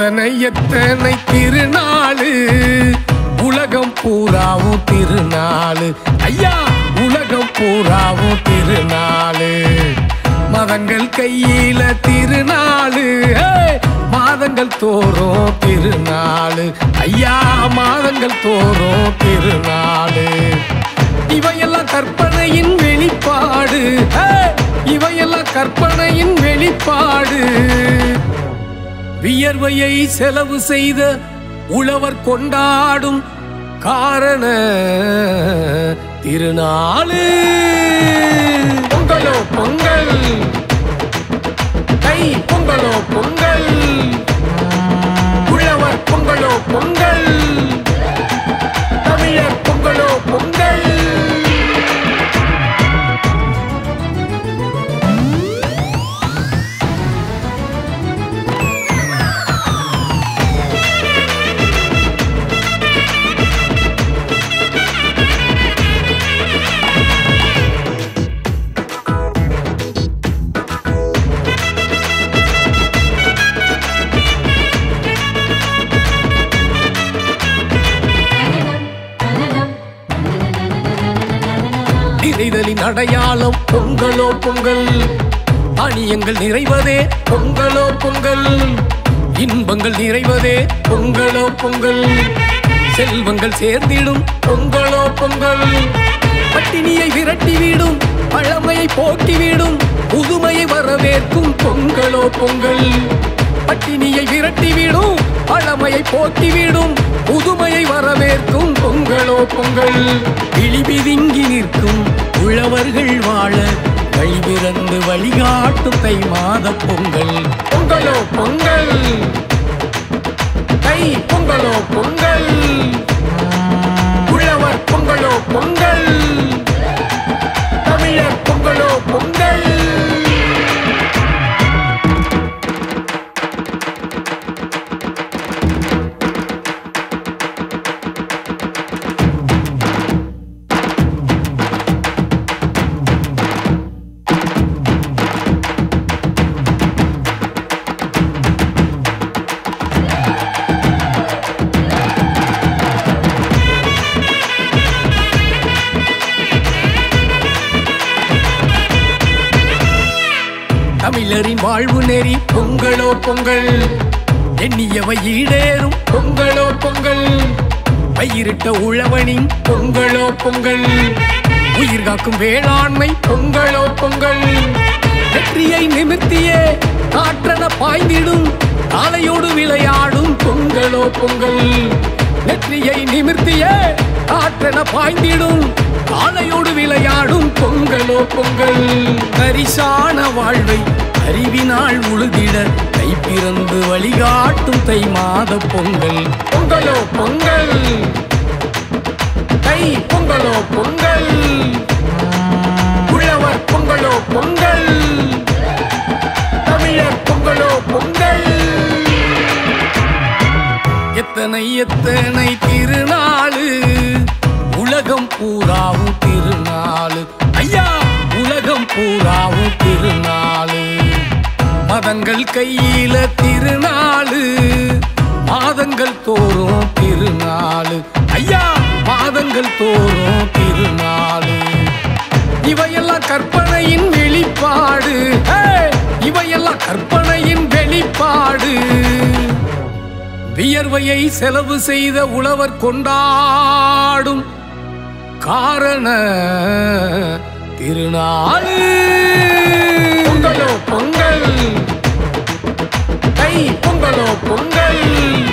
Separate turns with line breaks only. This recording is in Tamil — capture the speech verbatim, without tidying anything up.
எத்தனை எத்தனை திருநாளு உலகம் பூராவும் திருநாளு ஐயா உலகம் பூராவும் திருநாளு மதங்கள் கையில திருநாளு மாதங்கள் தோறும் திருநாளு ஐயா மாதங்கள் தோறும் திருநாளு இவையெல்லாம் கற்பனையின் வெளிப்பாடு இவையெல்லாம் கற்பனையின் வெளிப்பாடு வியர்வையை செலவு செய்த உழவர் கொண்டாடும் காரண திருநாளு பொங்கலோ பொங்கல் கை பொங்கலோ பொங்கல் உழவர் பொங்கலோ பொங்கல் தமிழர் பொங்கலோ பொங்கல் நிறைதலின் அடையாளம் பொங்கலோ பொங்கல் தானியங்கள் நிறைவதே பொங்கலோ பொங்கல் இன்பங்கள் நிறைவதே பொங்கலோ பொங்கல் செல்வங்கள் சேர்ந்திடும் பொங்கலோ பொங்கல் பட்டினியை விரட்டிவிடும் பழமையை போக்கிவிடும் புதுமையை வரவேற்கும் பொங்கலோ பொங்கல் பட்டினியை விரட்டிவிடும் பழமையை போக்கிவிடும் புதுமையை வரவேற்கும் பொங்கலோ பொங்கல் இழிபிதுங்கி நிற்கும் உழவர்கள் வாழ கைவிறந்து வழிகாட்டும் தை மாத பொங்கல் பொங்கலோ பொங்கல் தை பொங்கலோ பொங்கல் உழவர் பொங்கலோ பொங்கல் தமிழர் பொங்கலோ பொங்கல் தமிழரின் வாழ்வு நெறி பொங்கலோ பொங்கல் எண்ணியவை ஈடேறும் பொங்கலோ பொங்கல் பயிரிட்ட உழவனின் பொங்கலோ பொங்கல் உயிர் காக்கும் வேளாண்மை பொங்கலோ பொங்கல் வெற்றியை நிமிர்த்தியே காற்றன பாய்ந்திடும் காலையோடு விளையாடும் பொங்கலோ பொங்கல் வெற்றியை நிமிர்த்தியே காற்றன பாய்ந்திடும் காலையோடு விளையாடும் பொங்கலோ பொங்கல் கரிசான வாழ்வை அறிவினால் உழுதிட தை பிறந்து வழிகாட்டும் தை மாத பொங்கல் பொங்கலோ பொங்கல் தை பொங்கலோ பொங்கல் உழவர் பொங்கலோ பொங்கல் தமிழர் பொங்கலோ பொங்கல் எத்தனை எத்தனை திருநாளு உலகம் பூராவும் திருநாளு ஐயா உலகம் பூராவும் திருநாளு மதங்கள் கையில திருநாளு மாதங்கள் தோறும் திருநாளு ஐயா மாதங்கள் தோறும் திருநாளு இவையெல்லாம் கற்பனையின் வெளிப்பாடு இவையெல்லாம் கற்பனையின் வெளிப்பாடு வியர்வையை செலவு செய்த உழவர் கொண்டாடும் காரண திருநாளு பொங்கலோ பொங்கல் தை பொங்கலோ பொங்கல்